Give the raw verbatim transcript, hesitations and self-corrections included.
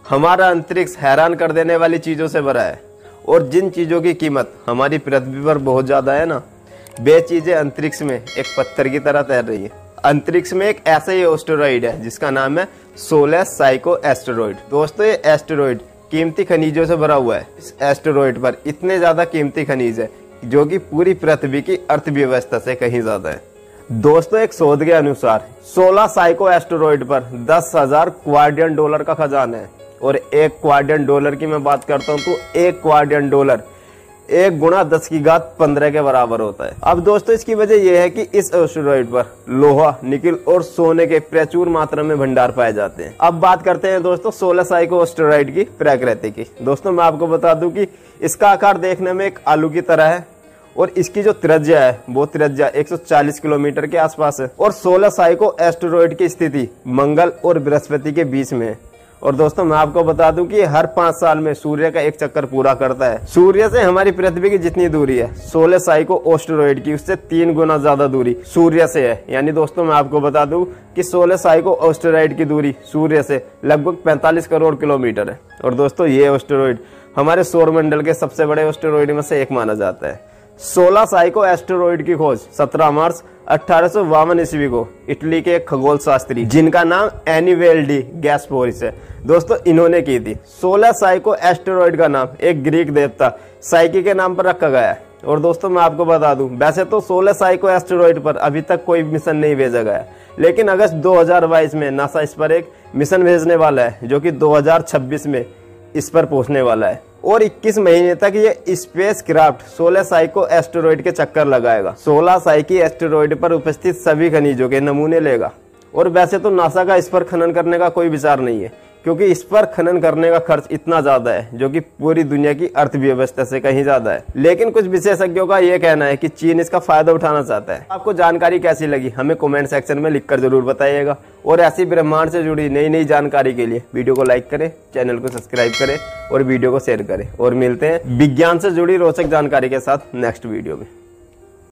हमारा अंतरिक्ष हैरान कर देने वाली चीजों से भरा है और जिन चीजों की कीमत हमारी पृथ्वी पर बहुत ज्यादा है ना, वे चीजें अंतरिक्ष में एक पत्थर की तरह तैर रही है। अंतरिक्ष में एक ऐसा ही एस्टेरॉइड है जिसका नाम है सोलस साइको एस्टेरॉइड। दोस्तों, ये एस्टेरॉइड कीमती खनिजों से भरा हुआ है। इस एस्टेरॉइड पर इतने ज्यादा कीमती खनिज है जो कि पूरी पृथ्वी की अर्थव्यवस्था से कहीं ज्यादा है। दोस्तों, एक शोध के अनुसार सोलह साइको एस्टेरॉइड पर दस हजार क्वाड्रिलियन डॉलर का खजाना है और एक क्वाड्रिलियन डॉलर की मैं बात करता हूँ तो एक क्वाड्रिलियन डॉलर एक गुणा दस की घात पंद्रह के बराबर होता है। अब दोस्तों, इसकी वजह यह है कि इस एस्टेरॉइड पर लोहा, निकिल और सोने के प्रचुर मात्रा में भंडार पाए जाते हैं। अब बात करते हैं दोस्तों सोलह साइको एस्टेरॉइड की प्रकृति की। दोस्तों, मैं आपको बता दूं कि इसका आकार देखने में एक आलू की तरह है और इसकी जो त्रिज्या है वो त्रिज्या एक सौ चालीस किलोमीटर के आसपास है और सोलह साइको एस्टेरॉइड की स्थिति मंगल और बृहस्पति के बीच में है। और दोस्तों, मैं आपको बता दूं कि हर पांच साल में सूर्य का एक चक्कर पूरा करता है। सूर्य से हमारी पृथ्वी की जितनी दूरी है सोलह साइको एस्टेरॉइड की, उससे तीन गुना ज्यादा दूरी सूर्य से है। यानी दोस्तों, मैं आपको बता दूं कि सोलह साइको एस्टेरॉइड की दूरी सूर्य से लगभग पैंतालीस करोड़ किलोमीटर है। और दोस्तों, ये एस्टेरॉइड हमारे सौर मंडल के सबसे बड़े एस्टेरॉइड में से एक माना जाता है। सोलह साइको एस्टेरॉइड की खोज सत्रह मार्च अठारह सौ बावन ईस्वी को इटली के एक खगोल शास्त्री जिनका नाम एनिवेल्डी गैस्पोरिस है, दोस्तों, इन्होंने की थी। सोलह साइको एस्टेरॉइड का नाम एक ग्रीक देवता साइकी के नाम पर रखा गया है। और दोस्तों, मैं आपको बता दूं, वैसे तो सोलह साइको एस्टेरॉइड पर अभी तक कोई मिशन नहीं भेजा गया, लेकिन अगस्त दो हजार बाईस में नासा इस पर एक मिशन भेजने वाला है जो कि दो हजार छब्बीस में इस पर पहुंचने वाला है और इक्कीस महीने तक ये स्पेस क्राफ्ट सोलह साइको एस्टेरॉइड के चक्कर लगाएगा। सोलह साइकी एस्टेरॉइड पर उपस्थित सभी खनिजों के नमूने लेगा। और वैसे तो नासा का इस पर खनन करने का कोई विचार नहीं है क्योंकि इस पर खनन करने का खर्च इतना ज्यादा है जो कि पूरी दुनिया की अर्थव्यवस्था से कहीं ज्यादा है। लेकिन कुछ विशेषज्ञों का यह कहना है कि चीन इसका फायदा उठाना चाहता है। आपको जानकारी कैसी लगी हमें कमेंट सेक्शन में लिखकर जरूर बताइएगा और ऐसी ब्रह्मांड से जुड़ी नई नई जानकारी के लिए वीडियो को लाइक करें, चैनल को सब्सक्राइब करें और वीडियो को शेयर करें। और मिलते हैं विज्ञान से जुड़ी रोचक जानकारी के साथ नेक्स्ट वीडियो में।